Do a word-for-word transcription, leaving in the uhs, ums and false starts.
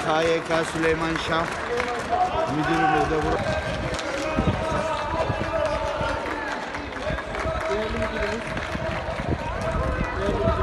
K Y K Süleyman Şah müdürümüz de burada. Değerli müdürümüz, değerli